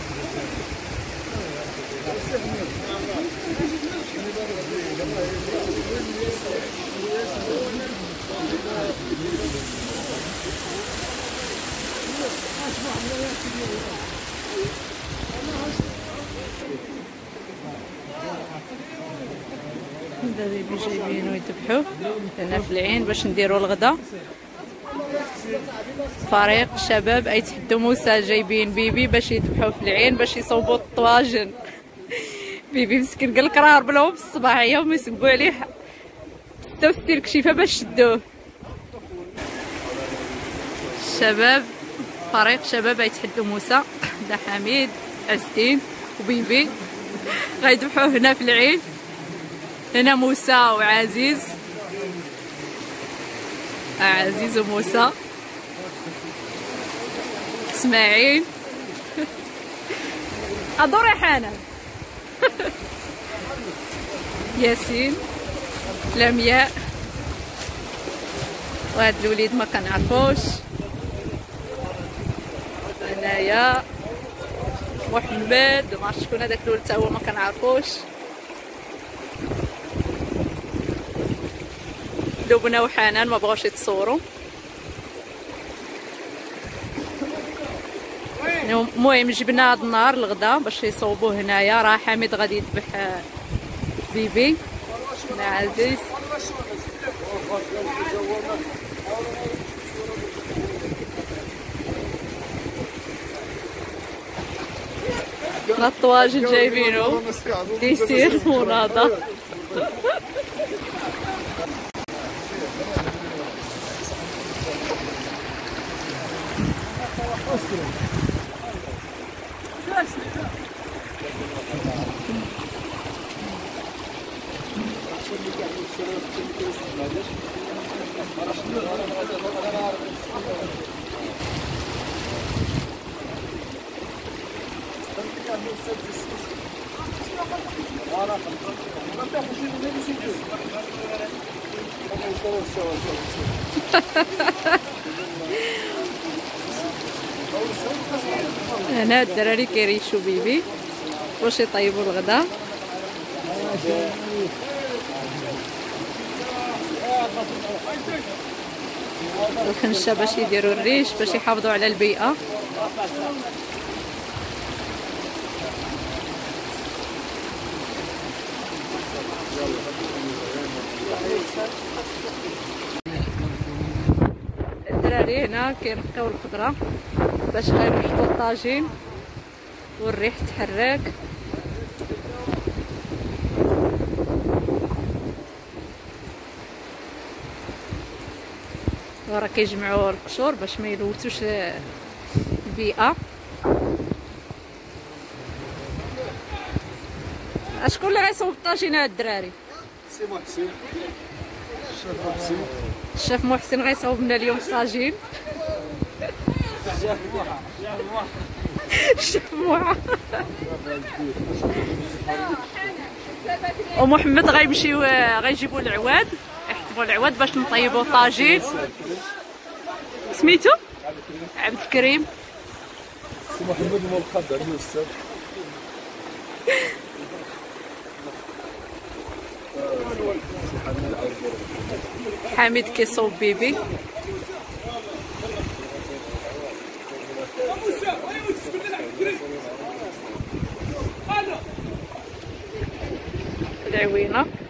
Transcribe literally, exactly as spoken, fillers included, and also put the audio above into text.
هذا بيبي جايبينو يذبحوه هنا في العين باش نديرو الغدا. فريق شباب ايتحدو موسى جايبين بيبي باش يذبحوه في العين باش يصوبوا الطواجن. بيبي مسكين قالك راه هرب لهم بالصباحيه وما يسبوا عليه حتى وستير كشيفه باش شدوه. الشباب فريق شباب يتحدوا موسى دا حميد عزتين وبيبي غيذبحوه هنا في العين. هنا موسى وعزيز، عزيز وموسى، اسماعيل ادو ريحانه ياسين لمياء، وهاد الوليد ما كنعرفوش. هنايا محمد ما عرفتش شكون هذاك الولد تا هو ما كنعرفوش. لبنى وحنان ما بغاوش يتصوروا. المهم جبنا هاد النهار الغدا باش يصوبوه هنايا. راه حميد غادي يذبح بيبي مع عزيز. لا الطواجن جايبينو ديسير مناضة. هنا الدراري كيريشوا بيبي واش يطيبوا الغدا. الخنشه باش يديروا الريش باش يحافظوا على البيئه. الدراري هنا كينقيو الخضره باش غيوجدوا الطاجين والريح تحرك. وراه كيجمعوا القشور باش ما يلوثوش البيئه. شكون اللي غيصوب الطاجين هاد الدراري؟ سي محسن. الشيف محسن. الشيف محسن غيصوب لنا اليوم الطاجين. الشيف موحى. ومحمد غيمشيو غيجيبوا العواد يحطبوا العواد باش نطيبوا الطاجين. سميتو عبد الكريم. سي محمد مول الخضر الاستاذ. حميد كيصوب بيبي. العوينه